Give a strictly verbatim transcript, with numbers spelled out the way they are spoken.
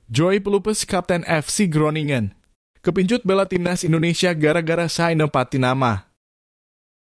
Joy Pelupes Kapten F C Groningen. Kepincut bela timnas Indonesia gara-gara saya nepati nama.